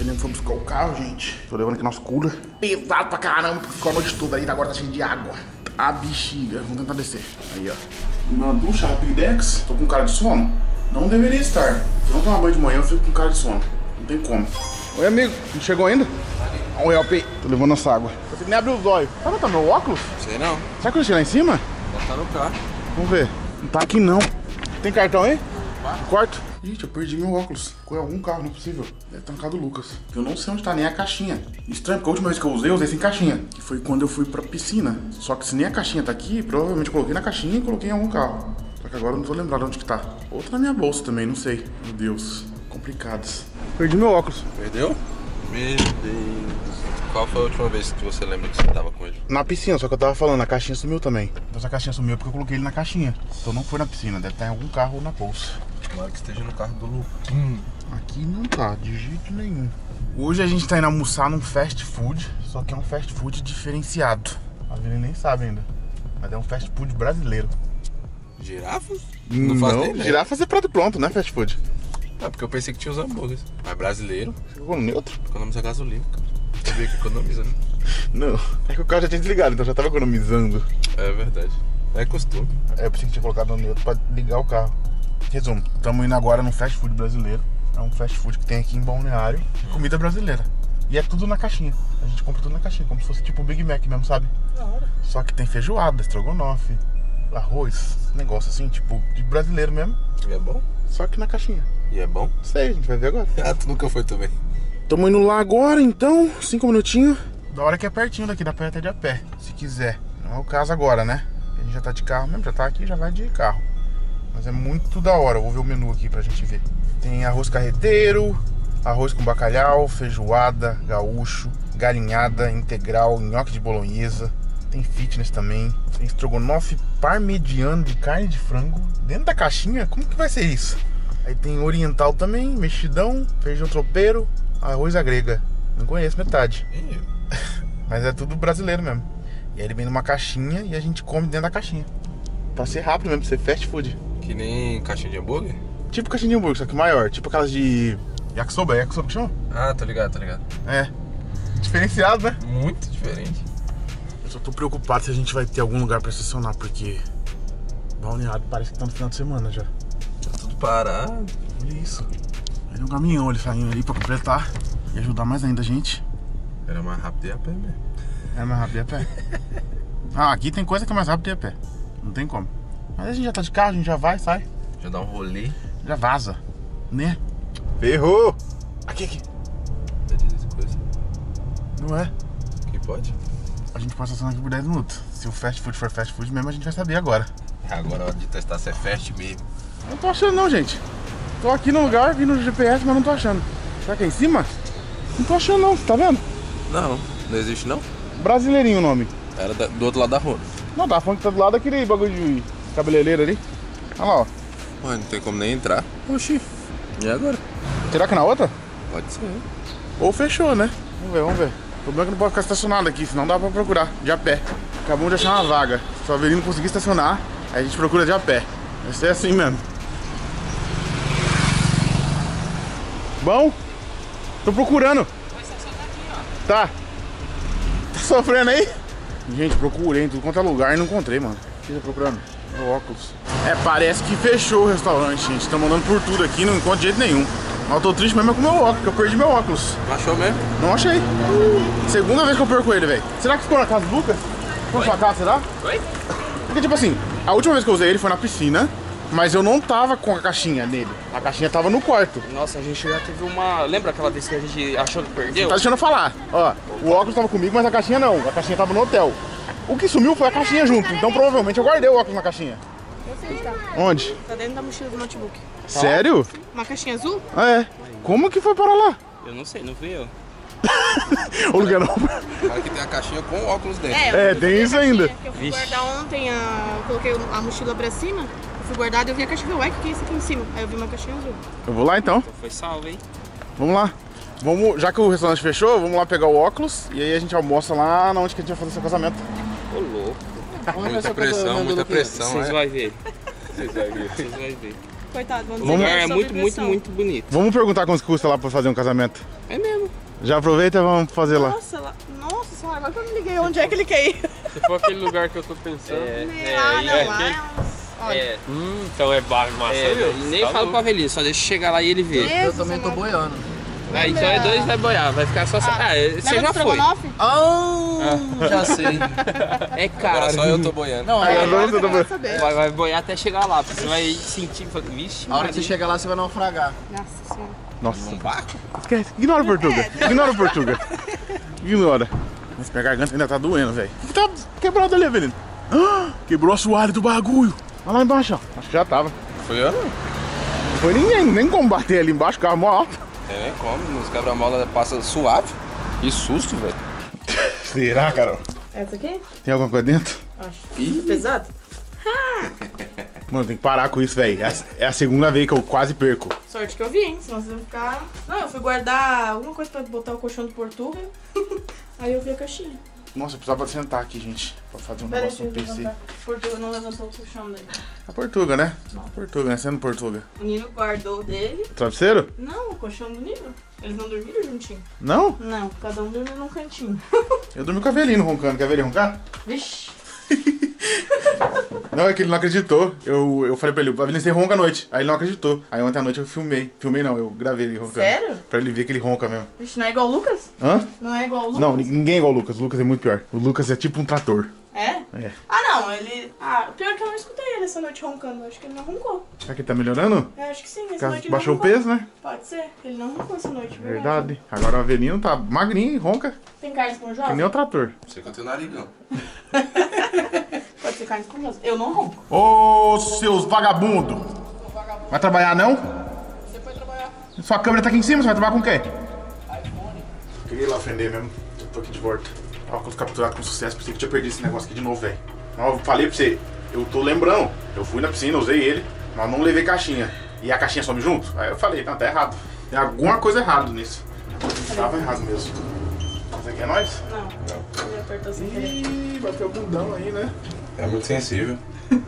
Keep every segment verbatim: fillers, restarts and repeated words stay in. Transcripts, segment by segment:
nem foi buscar o carro, gente. Tô levando aqui nosso cooler. Pesado pra caramba, porque ficou a noite toda aí, agora tá cheio de água. A bexiga. Vamos tentar descer. Aí, ó. Uma ducha Rapidex. Tô com cara de sono? Não deveria estar. Se eu não tomar banho de manhã, eu fico com cara de sono. Não tem como. Oi, amigo. Não chegou ainda? Oi, L P. Tô levando essa água. Você nem abriu os olhos. Tá botando meu óculos? Sei não. Será que eu deixei lá em cima? Tá no carro. Vamos ver. Não tá aqui, não. Tem cartão aí? No quarto? Gente, eu perdi meu óculos. Ficou em algum carro, não é possível. Deve estar no carro do Lucas. Eu não sei onde tá nem a caixinha. Estranho, porque a última vez que eu usei, eu usei sem caixinha. Que foi quando eu fui pra piscina. Só que se nem a caixinha tá aqui, provavelmente eu coloquei na caixinha e coloquei em algum carro. Só que agora eu não tô lembrado onde que tá. Outra na minha bolsa também, não sei. Meu Deus. Complicados. Perdi meu óculos. Perdeu? Meu Deus. Qual foi a última vez que você lembra que você tava com ele? Na piscina, só que eu tava falando, a caixinha sumiu também. Então essa caixinha sumiu porque eu coloquei ele na caixinha. Então não foi na piscina, deve estar em algum carro ou na bolsa. Tomara que esteja no carro do Lucas. Hum. Aqui não tá, de jeito nenhum. Hoje a gente tá indo almoçar num fast food, só que é um fast food diferenciado. A Vini nem sabe ainda, mas é um fast food brasileiro. Girafa? Não, faz não nem ideia. girafa é prato pronto, né, fast food? Ah, porque eu pensei que tinha os hambúrgueres. Mas brasileiro, Você ficou no neutro? economiza gasolina, cara. Sabia que economiza, né? Não, é que o carro já tinha desligado, então já tava economizando. É verdade. É costume. É, eu pensei que tinha colocado no neutro pra ligar o carro. Resumo, estamos indo agora num fast food brasileiro. É um fast food que tem aqui em Balneário, de comida brasileira. E é tudo na caixinha. A gente compra tudo na caixinha, como se fosse tipo o Big Mac mesmo, sabe? Da hora. Só que tem feijoada, estrogonofe, arroz, negócio assim, tipo, de brasileiro mesmo. E é bom? Só que na caixinha. E é bom? Sei, a gente vai ver agora. Ah, tu nunca foi também. Tamo indo lá agora, então, cinco minutinhos. Da hora que é pertinho daqui, dá pra ir até de a pé, se quiser. Não é o caso agora, né? A gente já tá de carro mesmo, já tá aqui, já vai de carro. Mas é muito da hora, vou ver o menu aqui pra gente ver. Tem arroz carreteiro, arroz com bacalhau, feijoada, gaúcho, galinhada, integral, nhoque de bolonhesa. Tem fitness também. Tem estrogonofe parmegiano de carne de frango. Dentro da caixinha, como que vai ser isso? Aí tem oriental também, mexidão, feijão tropeiro, arroz à grega. Não conheço metade. Ih. Mas é tudo brasileiro mesmo. E aí ele vem numa caixinha e a gente come dentro da caixinha. Pra ser rápido mesmo, pra ser fast food. Que nem caixinha de hambúrguer? Tipo caixinha de hambúrguer, só que maior. Tipo aquelas de yakisoba, é yakisoba que chama? Ah, tô ligado, tô ligado. É. Diferenciado, né? Muito diferente. Eu só tô preocupado se a gente vai ter algum lugar pra estacionar, porque Balneário parece que tá no final de semana já. Tá tudo parado. Olha isso. Aí tem um caminhão ali saindo ali pra completar e ajudar mais ainda a gente. Era mais rápido ir a pé mesmo. É mais rápido ir a pé. Ah, aqui tem coisa que é mais rápido ir a pé. Não tem como. Mas a gente já tá de carro, a gente já vai, sai. Já dá um rolê. Já vaza, né? Ferrou! Aqui, aqui. Já diz essa coisa. Não é? Que pode? A gente pode estacionar aqui por dez minutos. Se o fast food for fast food mesmo, a gente vai saber agora. Agora é hora de testar se é fast mesmo. Não tô achando não, gente. Tô aqui no lugar, vi no G P S, mas não tô achando. Será que é em cima? Não tô achando não, tá vendo? Não, não existe não? Brasileirinho o nome. Era da- do outro lado da rua. Não, tá falando que tá do lado daquele bagulho de cabeleireiro ali. Olha lá, ó. Ué, não tem como nem entrar. Oxi. E agora? Será que é na outra? Pode ser. Ou fechou, né? Vamos ver, vamos ver. O problema é que não pode ficar estacionado aqui, senão dá pra procurar de a pé. Acabamos de achar uma vaga. Se o Avelino conseguir estacionar, aí a gente procura de a pé. Vai ser assim mesmo. Bom? Tô procurando. Tá. Tá sofrendo aí? Gente, procurei em tudo quanto é lugar e não encontrei, mano. O que você tá procurando? Meu óculos. É, parece que fechou o restaurante, gente. Estamos andando por tudo aqui, não encontro de jeito nenhum. Mas eu tô triste mesmo é com o meu óculos, porque eu perdi meu óculos. Não achou mesmo? Não achei. Segunda vez que eu perco ele, velho. Será que ficou na casa do Lucas? Ficou na sua casa, será? Oi? Porque, tipo assim, a última vez que eu usei ele foi na piscina, mas eu não tava com a caixinha nele. A caixinha tava no quarto. Nossa, a gente já teve uma... Lembra aquela vez que a gente achou que perdeu? Tá deixando eu falar. Ó, o óculos tava comigo, mas a caixinha não. A caixinha tava no hotel. O que sumiu foi a caixinha junto. Então, provavelmente, eu guardei o óculos na caixinha. Eu sei onde tá. Onde? Tá dentro da mochila do notebook. Sério? Uma caixinha azul? É. Como que foi para lá? Eu não sei, não fui eu. O lugar não. Cara que tem a caixinha com óculos dentro. eu É, fui tem ver a isso caixinha, ainda. que eu fui Vixe. guardar ontem, a... coloquei a mochila pra cima, eu fui guardar e eu vi a caixinha. Ué, o que que é isso aqui em cima? Aí eu vi uma caixinha azul. Eu vou lá então. Então foi salvo, hein? Vamos lá. Vamos, já que o restaurante fechou, vamos lá pegar o óculos e aí a gente almoça lá na onde que a gente vai fazer seu casamento. Ô, louco. Muita pressão, muita pressão, Vocês é? vão ver. Vocês vão ver. Vocês vão ver. coitado. Vamos O lugar dizer, é muito, muito, muito bonito. Vamos perguntar quanto custa lá pra fazer um casamento. É mesmo. Já aproveita e vamos fazer lá. Nossa, lá... Nossa senhora, agora que eu me liguei, onde é que ele quer ir? Se for aquele lugar que eu tô pensando. É, ah, não, é, lá aquele... é uns... Olha. É. Hum, então é bar massa, É, viu? nem Tá falo louco. pra velhinho, só deixa chegar lá e ele ver. Deus Eu do também céu, tô mano. boiando. Ah, então é dois vai boiar, vai ficar só. Ah, você Lembra já do foi. estrogonofe? Ah, já sei. É caro. Agora só eu tô boiando. Não, Aí, aí, agora você Agora tá... eu vou saber. Vai, vai boiar até chegar lá, porque você vai sentir. fala, Vixe, a hora que você chegar lá, você vai naufragar. Nossa senhora. Nossa. Num barco? Esquece. Ignora o Portuga. Ignora o Portuga. Ignora. Nossa, minha garganta ainda tá doendo, velho. Tá quebrado ali, Avelino. Ah, quebrou a assoalho do bagulho. Olha lá embaixo, ó. Acho que já tava. Foi eu? Não foi ninguém, nem como bater ali embaixo, carro mó alto. É, nem como. Nos quebra-mola passa suave. Que susto, velho. Será, Carol? Essa aqui? Tem alguma coisa dentro? Acho. Ih. Pesado? Mano, tem que parar com isso, velho. É a- É a segunda vez que eu quase perco. Sorte que eu vi, hein? Senão vocês vão ficar... Não, eu fui guardar alguma coisa pra botar o colchão do Portuga. Aí eu vi a caixinha. Nossa, eu precisava sentar aqui, gente. Pra fazer um Pera, negócio deixa no eu P C. levantar. Portuga não levantou o colchão dele. A Portuga, né? Portuga, né? Sendo Portuga. O Nino guardou o dele. Travesseiro? Não, o colchão do Nino. Eles não dormiram juntinho. Não? Não, cada um dormiu num cantinho. Eu dormi com a Avelino roncando. Quer ver ele roncar? Vixe. Não, é que ele não acreditou. Eu, eu falei pra ele, Avelino, você ronca à noite. Aí ele não acreditou. Aí ontem à noite eu filmei. Filmei não, eu gravei ele roncando. Sério? Pra ele ver que ele ronca mesmo. Vixe, não é igual o Lucas? Hã? Não é igual o Lucas? Não, ninguém é igual o Lucas. O Lucas é muito pior. O Lucas é tipo um trator. É? É. Ah, não, ele... Ah, pior que eu não escutei ele essa noite roncando. Acho que ele não roncou. Será que ele tá melhorando? Eu acho que sim, essa Caso noite ele baixou o não roncou. peso, né? Pode ser. Ele não roncou essa noite, Verdade. Agora o Avelino tá magrinho e ronca Tem carne esponjosa? que nem o trator. Você que eu tenho narigão. Pode ser carne esponjosa. Eu não ronco. Ô, seus vagabundos! Vai trabalhar não? Você pode trabalhar. Sua câmera tá aqui em cima, você vai trabalhar com quem? iPhone. Queria ir lá ofender mesmo. Eu tô aqui de volta. Óculos capturado com sucesso, pensei que tinha perdido esse negócio aqui de novo, velho. Não, eu falei pra você, eu tô lembrando. Eu fui na piscina, usei ele, mas não levei caixinha. E a caixinha some junto? Aí eu falei, não, tá errado. Tem alguma coisa errada nisso. Tava errado mesmo. Mas aqui é nóis? Não. Ele apertou sem querer. Ih, bateu o bundão aí, né? É muito sensível.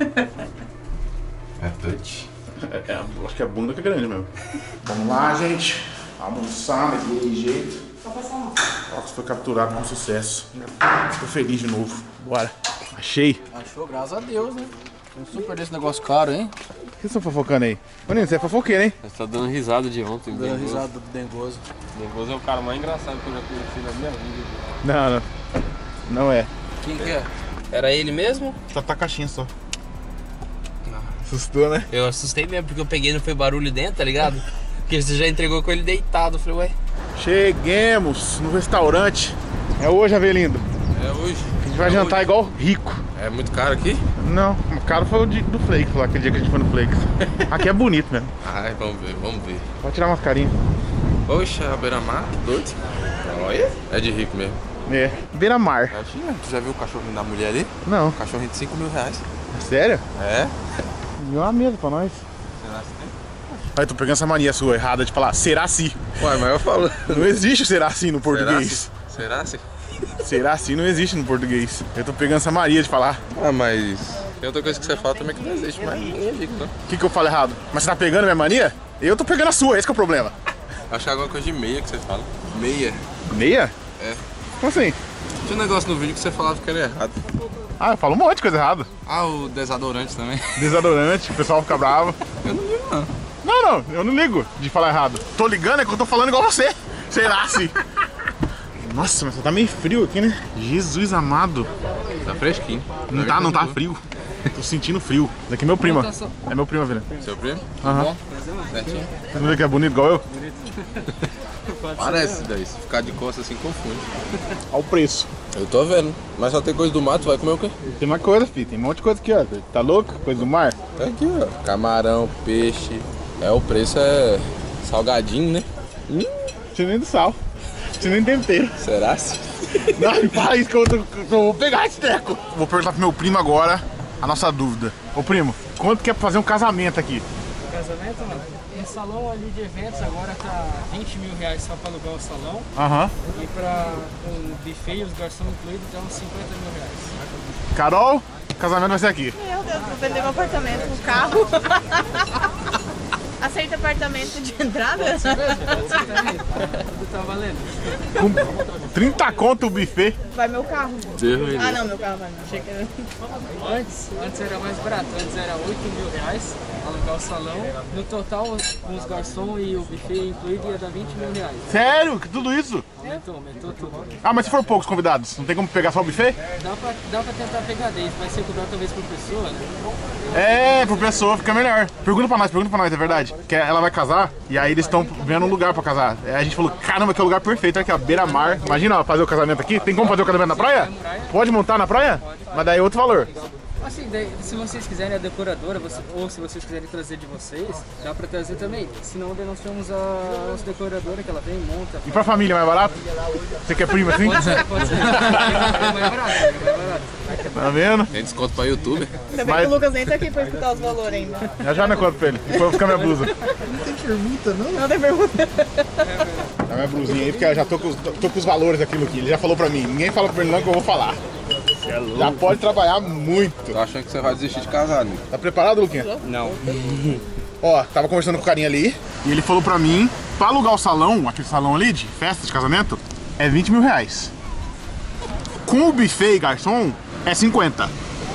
É touch. É, é, acho que a bunda que é grande mesmo. Vamos lá, gente. Almoçar daquele jeito. Só passar a mão. O óculos foi capturado com sucesso. Tô feliz de novo. Bora. Achei. Achou, graças a Deus, né? Um super desse negócio caro, hein? O que vocês estão fofocando aí? Ô, Nino, você é fofoqueiro, hein? Você tá dando risada de ontem, Dando Dengoso. risada do dengoso. Dengoso é o cara mais engraçado que eu já conheci na minha vida. Não, não. Não é. Quem que é? Era ele mesmo? Só tá caixinha só. Assustou, né? Eu assustei mesmo, porque eu peguei e não foi barulho dentro, tá ligado? Porque você já entregou com ele deitado. Eu falei, ué. Cheguemos no restaurante. É hoje, Avelindo. É hoje. A gente vai É jantar hoje. igual rico. É muito caro aqui? Não, o cara foi o de- do Flakes lá, aquele dia que a gente foi no Flakes. Aqui é bonito mesmo. Ai, vamos ver, vamos ver. Pode tirar umas carinhas. Poxa, a beira-mar, doido. Olha. É de rico mesmo. É. Beira-mar. Imagina, tu já viu o cachorrinho da mulher ali? Não. Cachorrinho de cinco mil reais. Sério? É? E uma mesa pra nós. Será que tem? Aí, tô pegando essa mania sua errada de falar será sim. Ué, mas eu falo. Não existe o será sim no português. Será se? Será sim não existe no português. Eu tô pegando essa mania de falar. Ah, mas tem outra coisa que você fala também que não existe, mas ninguém liga, não. O que que eu falo errado? Mas você tá pegando a minha mania? Eu tô pegando a sua, esse que é o problema. Acho que é alguma coisa de meia que você fala. Meia? Meia? É. Como assim? Tinha um negócio no vídeo que você falava que era errado. Ah, eu falo um monte de coisa errada. Ah, o desodorante também. Desodorante, o pessoal fica bravo. Eu não ligo, não. Não, não, eu não ligo de falar errado. Tô ligando é que eu tô falando igual você. Será sim? Nossa, mas tá meio frio aqui, né? Jesus amado. Tá fresquinho. Não tá, não tá frio. Tô sentindo frio. Daqui é meu primo. É meu primo, velho. Seu primo? Aham. Certinho. Você não vê que é bonito igual eu? Parece daí. Se ficar de costas assim, confunde. Olha o preço. Eu tô vendo. Mas só tem coisa do mato, vai comer o quê? Tem mais coisa, filho. Tem um monte de coisa aqui, ó. Tá louco? Coisa do mar? Tá aqui, ó. Camarão, peixe. É, o preço é salgadinho, né? Hum, tinha nem do sal. Tinha nem tempero. Será se? Não, fala isso que eu, tô, que eu vou pegar esse teco. Vou perguntar pro meu primo agora a nossa dúvida. Ô primo, quanto que é pra fazer um casamento aqui? Casamento, mano. Um salão ali de eventos agora tá vinte mil reais só pra alugar o salão. Aham. E pra um buffet e os garçons incluídos dá uns cinquenta mil reais. Carol, o casamento vai ser aqui. Meu Deus, vou vender meu apartamento, um carro. Aceita apartamento de entrada? Tá valendo. Com trinta conto o buffet. Vai meu carro. Deus me Ah, não, meu carro vai. Não. Achei que era... Antes, antes era mais barato. Antes era oito mil reais alugar o salão. No total, com os garçons e o buffet incluído, ia dar vinte mil reais. Sério? Que tudo isso? Aumentou, aumentou tudo. Ah, mas se for poucos convidados, não tem como pegar só o buffet? Dá pra, dá pra tentar pegar dez, mas se cobrar talvez por pessoa, né? É, por pessoa fica melhor. Pergunta pra nós, pergunta pra nós, é verdade. Que ela vai casar e aí eles estão vendo um lugar pra casar. Aí a gente falou, caramba, que é o lugar perfeito, aqui ó, beira-mar. Imagina ó, fazer o casamento aqui. Tem como fazer o casamento na praia? Pode montar na praia? Mas daí é outro valor. Assim, daí, se vocês quiserem a decoradora, você, ou se vocês quiserem trazer de vocês, dá pra trazer também. Senão daí nós temos a nossa decoradora que ela vem, monta. E pra família é mais barato? Você quer prima assim? Pode ser, pode ser. É mais barato, é mais barato. Tá vendo? Tem desconto pra YouTube? Ainda bem Mas- que o Lucas nem tá aqui pra escutar os valores ainda. Já já não é conto pra ele. Depois eu vou ficar minha blusa. Não tem pergunta. Dá minha blusinha aí, porque eu já tô com, os, tô com os valores aqui, Luquinha. Ele já falou pra mim. Ninguém fala pra ele não que eu vou falar. Já pode trabalhar muito. Tô achando que você vai desistir de casar, amigo. Tá preparado, Luquinha? Não. Ó, tava conversando com o carinha ali e ele falou pra mim, pra alugar o salão, aquele salão ali de festa, de casamento, é vinte mil reais. Com o buffet e garçom, é cinquenta.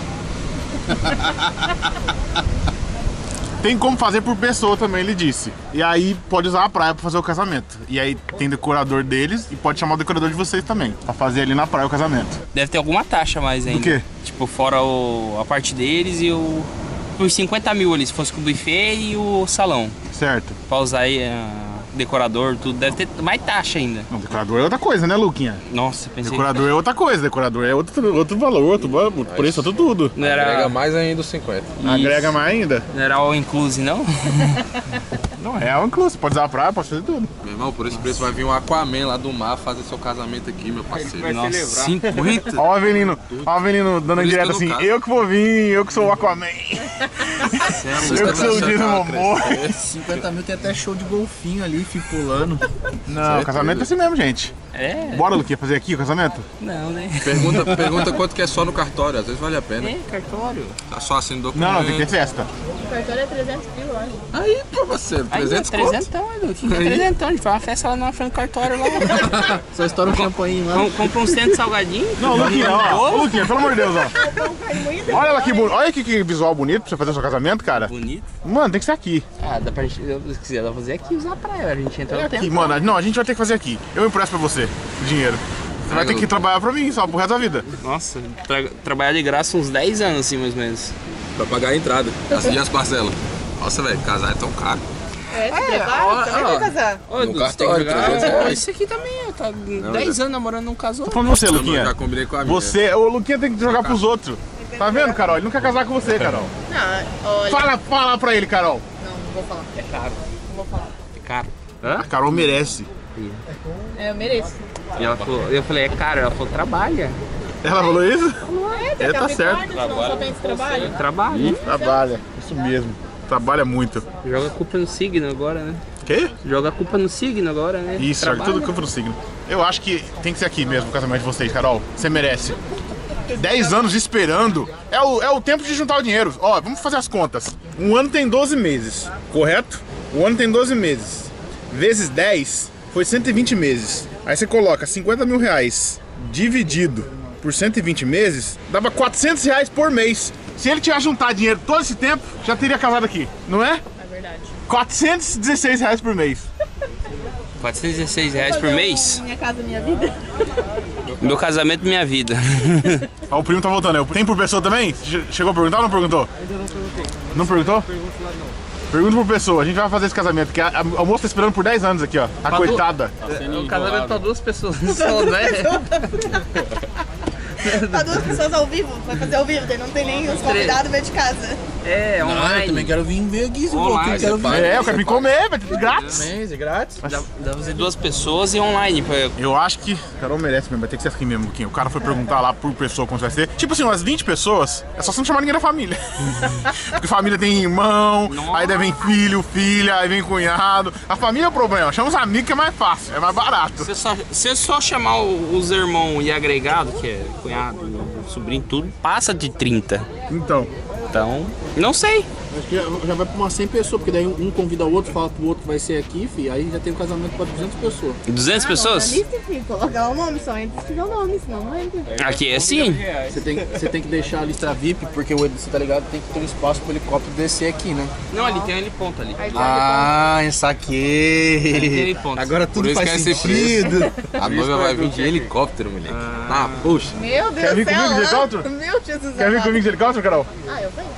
Tem como fazer por pessoa também, ele disse. E aí pode usar a praia pra fazer o casamento. E aí tem decorador deles e pode chamar o decorador de vocês também, pra fazer ali na praia o casamento. Deve ter alguma taxa mais ainda. Do quê? Tipo, fora o, a parte deles e o... Os cinquenta mil ali, se fosse com o buffet e o salão. Certo. Pra usar aí, uh, decorador, tudo. Deve ter mais taxa ainda. Não, decorador é outra coisa, né, Luquinha? Nossa, pensei Decorador é outra coisa, decorador é outro, outro valor, outro preço, outro tudo. que não Agrega era, mais ainda os cinquenta. Agrega mais ainda? não era all inclusive, não? Não, é um incluso, pode usar a praia, pode fazer tudo. Meu irmão, por esse preço vai vir um Aquaman lá do mar fazer seu casamento aqui, meu parceiro. Nossa, cinquenta? Ó o Avelino, ó o Avelino dando Por isso direto que eu assim, não caso. eu que vou vir, eu que sou o Aquaman. Eu que sou o Jason Momoa. cinquenta mil tem até show de golfinho ali, fico pulando. Não, o casamento é assim mesmo, gente. É? Bora, Luquinha, fazer aqui o casamento? Não, né? Pergunta, pergunta quanto que é só no cartório, às vezes vale a pena. É, cartório. Tá só assim no documento. Não, não, tem que ter festa. O cartório é trezentos mil, olha. Aí, pra você, Aí, trezentos conto. trezentão, Edu. Fica trezentão. A gente faz uma festa lá na frente do cartório lá. Só estoura um champanhe lá. Com- Compra uns cento de salgadinho. Não, Luquinha, ó, ô, Luquinha, pelo amor de Deus, ó. Olha lá que bonito, olha que, que visual bonito pra você fazer o seu casamento, cara. Bonito. Mano, tem que ser aqui. Ah, dá pra gente, se quiser, dá pra fazer aqui, usar a praia. A gente entra É no aqui, tempo. mano. Não, a gente vai ter que fazer aqui. Eu empresto pra você o dinheiro. Você vai ter que trabalhar pra mim só pro resto da vida. Nossa, tra trabalhar de graça uns dez anos, assim, mais ou menos. Pra pagar a entrada, assim as parcelas. Nossa, velho, casar é tão caro. É, se prepara, ó, também ó. vai casar. Ô, No Edu, você tem que cartório, jogar... trezentos Ó, reais. esse aqui também, ó, tá dez anos namorando, não casou. Tô falando de você, Eu Luquinha. já combinei com a minha. Você, o Luquinha tem que jogar pros outros. Tá vendo, Carol? Ele não quer casar com você, Carol. Não, olha. Fala, fala pra ele, Carol. Não, não vou falar. É caro. Não vou falar. É caro. A Carol merece. É, eu mereço. E ela falou, eu falei, é caro. Ela falou, trabalha. Ela falou isso? É, tem É, tá Capricórnio, certo. senão só tem esse trabalho. Trabalha. Trabalha. Isso mesmo. Trabalha muito. Joga a culpa no signo agora, né? Quê? Joga a culpa no signo agora, né? Isso, joga Trabalha. tudo culpa no signo. Eu acho que tem que ser aqui mesmo o casamento de vocês, Carol. Você merece. dez anos esperando. É o, é o tempo de juntar o dinheiro. Ó, vamos fazer as contas. Um ano tem doze meses, correto? O ano tem doze meses. Vezes dez, foi cento e vinte meses. Aí você coloca cinquenta mil reais dividido por cento e vinte meses, dava quatrocentos reais por mês. Se ele tivesse juntado dinheiro todo esse tempo, já teria casado aqui, não é? É verdade. quatrocentos e dezesseis reais por mês. quatrocentos e dezesseis reais por mês? Minha casa, minha vida. Meu casamento, minha vida. Ó, o primo tá voltando. Tem por pessoa também? Che- Chegou a perguntar ou não perguntou? Ainda não perguntei. Não perguntou? Pergunto lá não. Pergunta por pessoa. A gente vai fazer esse casamento. Que a, a, a moça tá esperando por dez anos aqui, ó. A coitada. O casamento pra duas pessoas. Só, né? Tá duas pessoas ao vivo, vai fazer ao vivo, daí não tem nem os convidados veio de casa. É, Ah, eu também online. quero vir ver aqui, se Online, eu quero vir. É, eu quero me comer, vai ter grátis. Mês, é grátis. Dá, dá pra fazer duas pessoas e online. Pra... Eu acho que Carol merece mesmo, vai ter que ser assim mesmo, Luquinha. O cara foi perguntar lá por pessoa quanto vai ser. Tipo assim, umas vinte pessoas, é só você não chamar ninguém da família. Porque família tem irmão, Nossa. aí daí vem filho, filha, aí vem cunhado. A família é o problema, chama os amigos que é mais fácil, é mais barato. Se só, se só chamar o- os irmãos e agregado, que é cunhado, sobrinho, tudo, passa de trinta. Então, Então, não sei. Acho que já, já vai pra umas cem pessoas, porque daí um convida o outro, fala pro outro que vai ser aqui, fi, aí já tem um casamento pra duzentas pessoas. duzentas pessoas? Na lista, filho, colocar o nome, só entra se tiver o nome, senão não entra. Aqui é assim. Você tem, você tem que deixar a lista V I P, porque você tá ligado, tem que ter um espaço pro helicóptero descer aqui, né? Não, ali tem um heliponto ali. Ah, saquei. Agora tudo faz sentido. A noiva vai vir de helicóptero, moleque. Ah, poxa. Meu Deus Quer vir do céu. comigo de helicóptero? Meu Jesus. Quer vir comigo de helicóptero, Carol? Ah, eu venho.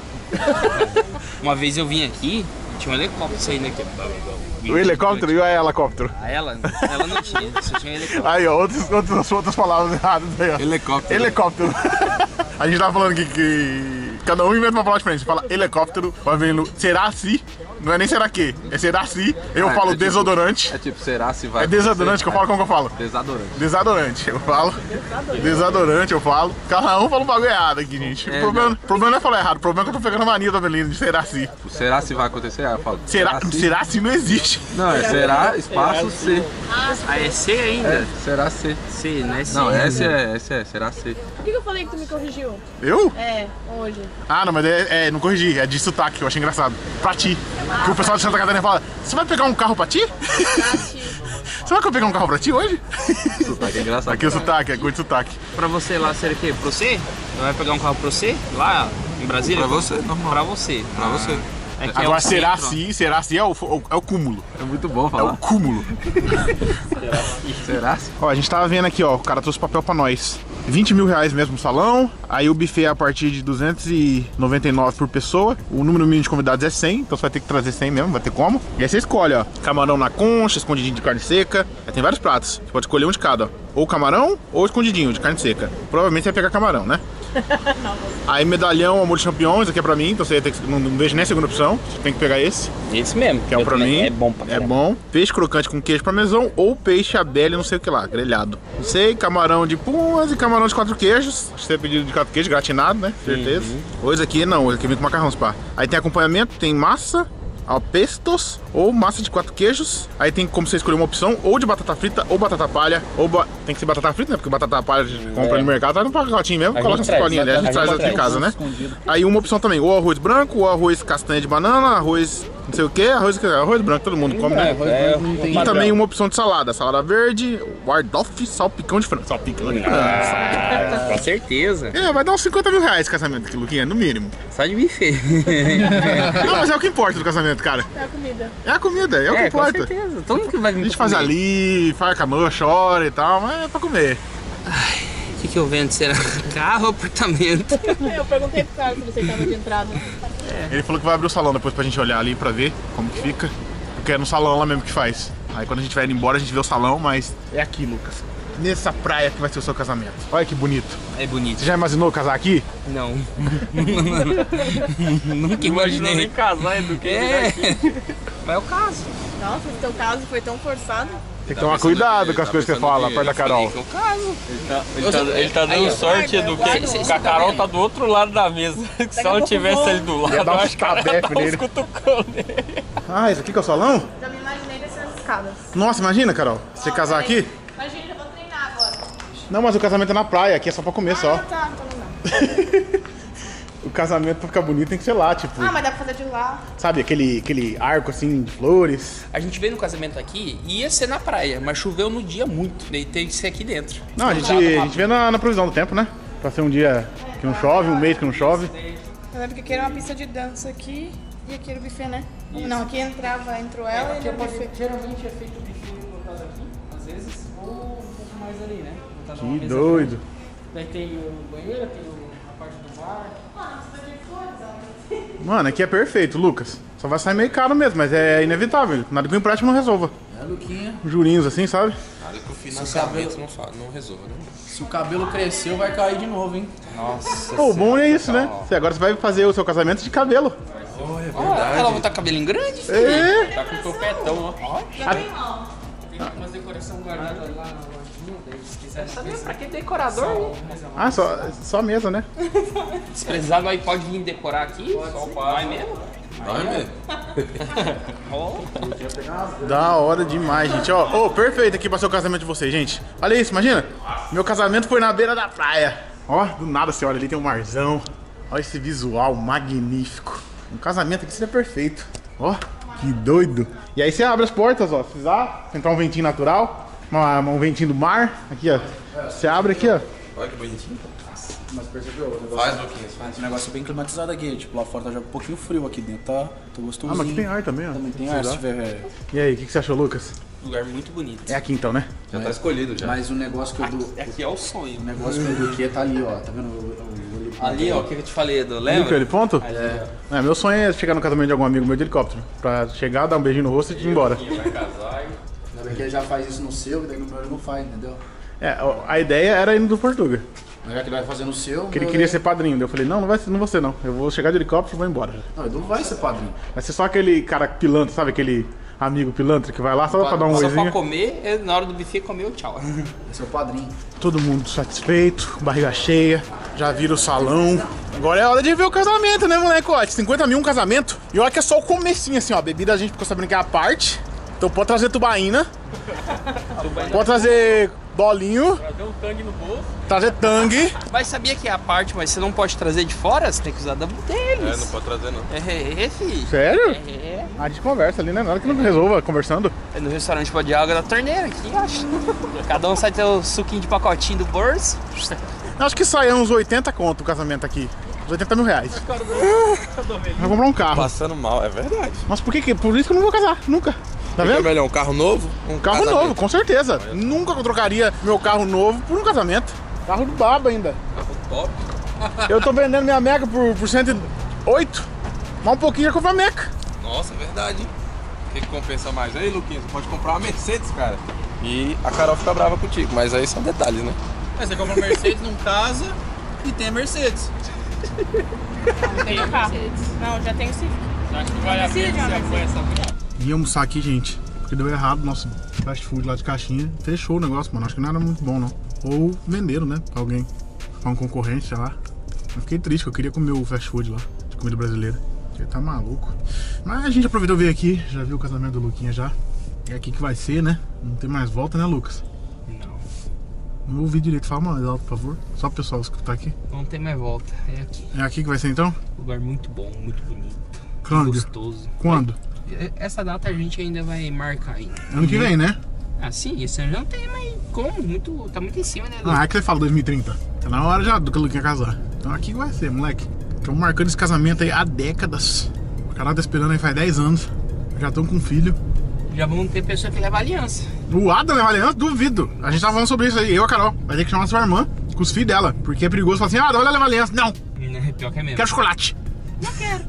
Uma vez eu vim aqui, tinha um helicóptero saindo aqui. O helicóptero e o helicóptero. Ah, ela? Ela não tinha, só tinha helicóptero. Aí, ó, outras, outras, outras palavras erradas aí, ó. Helicóptero. Helicóptero. A gente tava falando que, que cada um inventa uma palavra diferente. Você fala helicóptero, vai vendo será se, não é nem será que, é será se. Eu Ah, falo é tipo- desodorante. É tipo, será se vai É desodorante que eu falo, como que eu falo? Desodorante. Desodorante, eu falo. Desodorante, eu falo. Cada um fala um bagulho errado aqui, gente. É, o problema, o problema não é falar errado, o problema é que eu tô pegando a mania da Belina de será se. Será se vai acontecer? Aí eu falo, Será, se? será se não existe. Não, é será espaço C. Ah, é C ainda? É, será C. C, não é C. Não, S é, S é, será C. Por que que eu falei que tu me corrigiu? Eu? É, hoje. Ah, não, mas é, é, não corrigi, é de sotaque, eu achei engraçado. Pra ti. Que o pessoal de Santa Catarina fala, você vai pegar um carro pra ti? Você vai pegar um carro pra ti hoje? Sotaque é engraçado. Aqui o sotaque, é coisa de sotaque. Pra você lá, seria o quê? Pra você? Vai pegar um carro pra você? Lá em Brasília? Pra você, normal. Pra você. Pra você. É que é Agora, o será centro. se, será se é o, o- é o cúmulo. É muito bom É falar. o cúmulo. Será se? Ó, a gente tava vendo aqui, ó, o cara trouxe papel pra nós. vinte mil reais mesmo o salão, aí o buffet é a partir de duzentos e noventa e nove por pessoa. O número mínimo de convidados é cem, então você vai ter que trazer cem mesmo, vai ter como. E aí você escolhe, ó, camarão na concha, escondidinho de carne seca. Aí tem vários pratos, você pode escolher um de cada, ó. Ou camarão ou escondidinho de carne seca. Provavelmente você vai pegar camarão, né? Aí medalhão ao molho de champignons, aqui é pra mim, então você tem que, não, não vejo nem a segunda opção, você tem que pegar esse. Esse mesmo. Que é um pra mim. É bom pra É caramba. bom. Peixe crocante com queijo parmesão ou peixe abelha, não sei o que lá, grelhado. Não sei, camarão de pumas e camarão de quatro queijos. Acho que você pedido de quatro queijos, gratinado, né? Certeza. Uhum. Hoje aqui não, hoje aqui vem com macarrão, pá. Aí tem acompanhamento, tem massa, ó, pestos ou massa de quatro queijos. Aí tem como você escolher uma opção ou de batata frita ou batata palha. Ou ba... tem que ser batata frita, né? Porque batata palha a gente compra no mercado, traz no pacotinho mesmo, A coloca gente na traz, sacolinha ali. A gente a traz gente aqui em traz. casa, né? Aí uma opção também, ou arroz branco, ou arroz castanha de banana, arroz não sei o que, arroz, arroz branco, todo mundo come, né? É, E também uma opção de salada, salada verde, wardolf, salpicão de frango. Salpicão de frango. Ah, com certeza. É, vai dar uns cinquenta mil reais esse casamento aqui, Luquinha, no mínimo. Só de buffet. Não, mas é o que importa do casamento, cara. É a comida. É a comida, é o que É, com importa. certeza. Todo mundo que vai vir A gente pra faz comer. ali, faz com a mão, chora e tal, mas é pra comer. O que, que eu vendo? Será carro ou apartamento? Eu perguntei pro cara se você tava de entrada. Ele falou que vai abrir o salão depois pra gente olhar ali pra ver como que fica. Porque é no salão lá mesmo que faz. Aí quando a gente vai indo embora a gente vê o salão, mas é aqui, Lucas. Nessa praia que vai ser o seu casamento. Olha que bonito. É bonito. Você já imaginou casar aqui? Não. Nunca imaginei. nem casar, do que É. Mas é o caso. Nossa, esse teu caso foi tão forçado. Tem que tomar cuidado com as coisas que você fala, perto da Carol. É o caso. Ele tá, ele tá dando Aí, ó. sorte do que, que a Carol tá do outro lado da mesa. Se ela tivesse ali do lado, Ia dar eu uns acho que ela ia tabefe dar uns nele. cutucão nele. Ah, esse aqui que é o salão? Já me imaginei descendo as escadas. Nossa, imagina, Carol, você casar aqui? Imagina, já vou treinar agora. Não, mas o casamento é na praia, aqui é só pra comer só. Ah, tá, então não dá. O casamento pra ficar bonito tem que ser lá, tipo, Ah, mas dá pra fazer de lá. sabe, aquele, aquele arco assim de flores. A gente veio no casamento aqui e ia ser na praia, mas choveu no dia muito. Daí tem que ser aqui dentro. Não, a gente, a gente vê na, na previsão do tempo, né? Pra ser um dia que não chove, um mês que não chove. Eu lembro que aqui era uma pista de dança aqui e aqui era o buffet, né? Não, aqui entrava, entrou ela e era o buffet. Geralmente é feito o buffet colocado aqui, às vezes, ou um pouco mais ali, né? Botar numa Que mesa doido. grande. Daí tem o banheiro, tem o- a parte do bar. Mano, aqui é perfeito, Lucas. Só vai sair meio caro mesmo, mas é inevitável. Nada que o empréstimo não resolva. É, Luquinha. Jurinhos assim, sabe? Nada que o financiamento não, fa- não resolva, né? Se o cabelo cresceu, vai cair de novo, hein? Nossa. Pô, o bom é isso, né? Você agora você vai fazer o seu casamento de cabelo. Ela vai botar cabelinho grande? É. Tá com o topetão, ó. Tem umas decorações guardadas lá na lojinha, daí se quiser saber. Pra que decorador? Ah, só, só a mesa, né? Se precisar, nós pode vir decorar aqui. Só vai mesmo. Vai mesmo. Da hora demais, gente. Ó, ô, perfeito aqui pra ser o casamento de vocês, gente. Olha isso, imagina. Meu casamento foi na beira da praia. Ó, do nada você olha ali, tem um marzão. Olha esse visual magnífico. Um casamento aqui seria perfeito. Ó, que doido. E aí você abre as portas, ó. Se precisar, entrar um ventinho natural, uma, um ventinho do mar. Aqui, ó. Você abre aqui, ó. Olha que bonitinho. Mas percebeu? O negócio, Faz, Luquinhas. o negócio é bem climatizado aqui. Tipo, lá fora tá já um pouquinho frio, aqui dentro tá, tá gostosinho. Ah, mas aqui tem ar também, ó. Também tem ar, se tiver... É... E aí, o que, que você achou, Lucas? Lugar muito bonito. É aqui então, né? Já tá escolhido já. Mas o negócio que eu do... Aqui é o sonho. O negócio que eu do que tá ali, ó. Tá vendo? O, o, o, Ali, ó, o que eu te falei, do Viu lembra? aquele ponto? É. É, meu sonho é chegar no casamento de algum amigo meu de helicóptero. Pra chegar, dar um beijinho no rosto e ir embora. Vai casar e... Ainda bem que ele já faz isso no seu, e daí no meu ele não faz, entendeu? É, a ideia era ir no do Portuga. Mas já que ele vai fazer no seu... Que ele meu queria daí- ser padrinho. Daí eu falei, não, não vai ser, não vou ser não. Eu vou chegar de helicóptero e vou embora. Não, ele não vai ser padrinho. Vai ser só aquele cara pilantra, sabe? Aquele amigo pilantra que vai lá só pra dar um Só pra oizinho. comer, é, na hora do buffet, comeu, tchau. Esse é o padrinho. Todo mundo satisfeito, barriga cheia, já vira o salão. Agora é hora de ver o casamento, né, molecote? cinquenta mil um casamento. E olha que é só o comecinho, assim, ó. Bebida a gente ficou sabendo que é a parte. Então pode trazer tubaína. Pode trazer bolinho. Deu um tangue no bolso. Trazer tangue. Mas sabia que é a parte, mas você não pode trazer de fora? Você tem que usar da deles. É, não pode trazer não. É, é, filho. Sério? É. A gente conversa ali, né? Nada que não resolva conversando. É no restaurante pode ir água da torneira aqui, acho. Cada um sai ter o suquinho de pacotinho do bolso. Eu acho que sai uns oitenta conto o casamento aqui. Uns oitenta mil reais. Vou comprar um carro. Passando mal, é verdade. Mas por que que? Por isso que eu não vou casar, nunca. Tá É vendo? melhor um carro novo? Um Carro casamento? novo, com certeza. Nunca eu trocaria meu carro novo por um casamento. Carro do baba ainda. Top. Eu tô vendendo minha Meca por, por cento e oito. Mais um pouquinho já compro a Meca. Nossa, é verdade, hein? O que, que compensa mais? Aí, Luquinhas, você pode comprar uma Mercedes, cara. E a Carol fica brava contigo, mas aí são detalhes, né? É, você compra a Mercedes, não casa e tem a Mercedes. Não tenho carro. Não, já tenho sim. Acho que vale a Precisa de pena uma você apoiar essa vida. Ia almoçar aqui, gente, porque deu errado nosso fast food lá de caixinha. Fechou o negócio, mano. Acho que não era muito bom, não. Ou venderam, né? Pra alguém. Pra um concorrente, sei lá. Eu fiquei triste, que eu queria comer o fast food lá, de comida brasileira. Ele tá maluco. Mas a gente aproveitou ver aqui, já viu o casamento do Luquinha já. É aqui que vai ser, né? Não tem mais volta, né, Lucas? Não. Não ouvi direito. Fala mais alto, por favor. Só pro pessoal escutar aqui. Não tem mais volta. É aqui. É aqui que vai ser, então? Lugar muito bom, muito bonito. Quando? Gostoso. Quando? Essa data a gente ainda vai marcar ainda. Ano que vem, né? Ah, sim, esse ano já não tem, mas como? Muito, tá muito em cima, né? Ah, é que você fala dois mil e trinta. Tá na hora já do que o Luquinha casar. Então aqui que vai ser, moleque. Estamos marcando esse casamento aí há décadas. O canal tá esperando aí faz dez anos. Já estão com um filho. Já vamos ter pessoa que leva aliança. O Adam leva aliança? Duvido. A gente tava falando sobre isso aí, eu e a Carol. Vai ter que chamar a sua irmã com os filhos dela. Porque é perigoso falar assim, ah, olha, leva aliança. Não, É pior que é mesmo. quero chocolate. Não quero.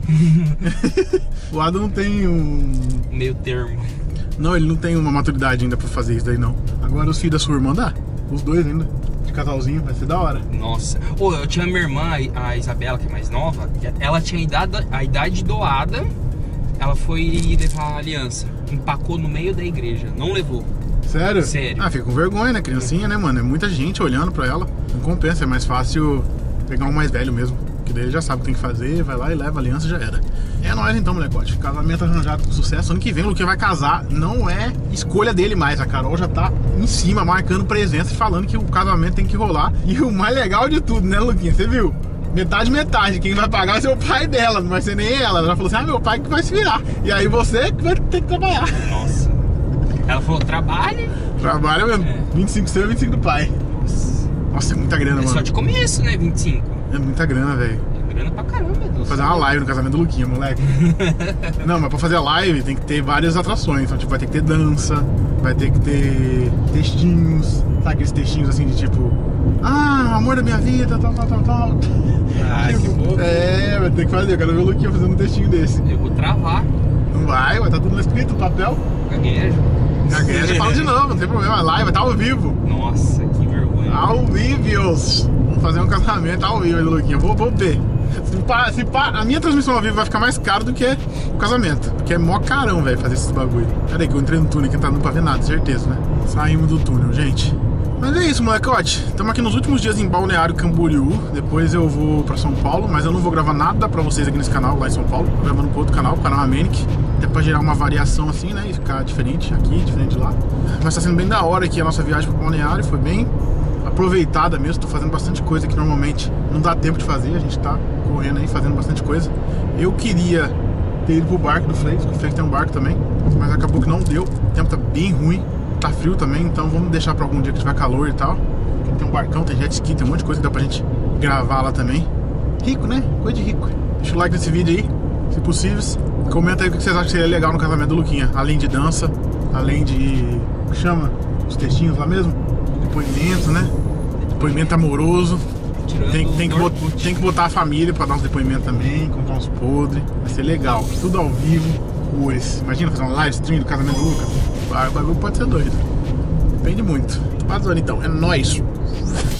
O Adam não tem um... Meio termo. Não, ele não tem uma maturidade ainda pra fazer isso daí, não. Agora os filhos da sua irmã dá. Os dois ainda. De casalzinho, vai ser da hora. Nossa. Ô, eu tinha minha irmã, a Isabela, que é mais nova. Ela tinha a idade, a idade doada. Ela foi levar a aliança. Empacou no meio da igreja. Não levou. Sério? Sério. Ah, fica com vergonha, né? Criancinha, né, mano? É muita gente olhando pra ela. Não compensa, é mais fácil pegar um mais velho mesmo. Que daí ele já sabe o que tem que fazer, vai lá e leva a aliança e já era. É nóis então, molecote. Casamento arranjado com sucesso. Ano que vem o Luquinha vai casar. Não é escolha dele mais. A Carol já tá em cima, marcando presença e falando que o casamento tem que rolar. E o mais legal de tudo, né, Luquinha? Você viu? Metade, metade. Quem vai pagar vai ser o pai dela, não vai ser nem ela. Ela falou assim, ah, meu pai que vai se virar. E aí você que vai ter que trabalhar. Nossa. Ela falou, trabalhe. Trabalha mesmo. É. vinte e cinco seu e vinte e cinco do pai. Nossa, é muita grana, É mano. só de começo, né? vinte e cinco. É muita grana, velho. É grana pra caramba, Deus. Vou fazer uma live no casamento do Luquinha, moleque. Não, mas pra fazer a live tem que ter várias atrações. Então, tipo, vai ter que ter dança, vai ter que ter textinhos. Sabe aqueles textinhos assim de tipo, ah, amor da minha vida, tal, tal, tal, tal. Ai, que fofo. É, vai ter que fazer. Eu quero ver o Luquinha fazendo um textinho desse. Eu vou travar. Não vai, vai estar tudo escrito no papel. Gaguejo. Gagueja, fala de novo, não tem problema. A live vai estar ao vivo. Nossa, que vergonha. Ao vivo. Vamos fazer um casamento ao vivo aí do Luquinha. Vou, vou ver. Se pá, se pá, a minha transmissão ao vivo vai ficar mais caro do que o casamento. Porque é mó carão, velho, fazer esses bagulho. Pera aí que eu entrei no túnel aqui, não tá dando pra ver nada, certeza, né? Saímos do túnel, gente. Mas é isso, molecote. Estamos aqui nos últimos dias em Balneário Camboriú. Depois eu vou pra São Paulo, mas eu não vou gravar nada pra vocês aqui nesse canal, lá em São Paulo. Tô gravando pro outro canal, o canal Amenic. Até pra gerar uma variação assim, né? E ficar diferente aqui, diferente lá. Mas tá sendo bem da hora aqui a nossa viagem pro Balneário. Foi bem aproveitada mesmo. Tô fazendo bastante coisa que normalmente não dá tempo de fazer. A gente tá correndo aí, fazendo bastante coisa. Eu queria ter ido pro barco do Flex, porque o Flex tem um barco também, mas acabou que não deu. O tempo tá bem ruim, tá frio também, então vamos deixar pra algum dia que tiver calor e tal. Tem um barcão, tem jet ski, tem um monte de coisa que dá pra gente gravar lá também. Rico, né? Coisa de rico. Deixa o like nesse vídeo aí, se possível. Comenta aí o que vocês acham que seria legal no casamento do Luquinha. Além de dança, além de... como chama? Os textinhos lá mesmo? Depoimento, né? Depoimento amoroso. Tem, tem, que botar, tem que botar a família pra dar uns depoimentos também, contar uns podres. Vai ser legal. Tudo ao vivo, cores. Imagina fazer uma live stream do casamento do Lucas. O bagulho pode ser doido. Depende muito. Vazando então, é nóis.